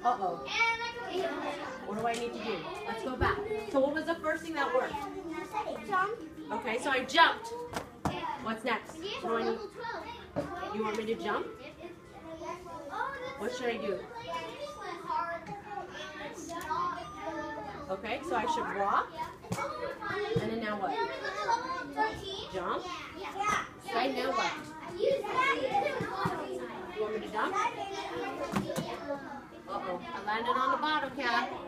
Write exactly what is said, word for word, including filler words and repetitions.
Uh-oh. What do I need to do? Let's go back. So what was the first thing that worked? Jump. Okay, so I jumped. What's next? What do I need? You want me to jump? What should I do? Okay, so I should walk. And then now what? Jump. Right, now what? You want me to jump? Uh-oh, I landed on the bottom, Cat.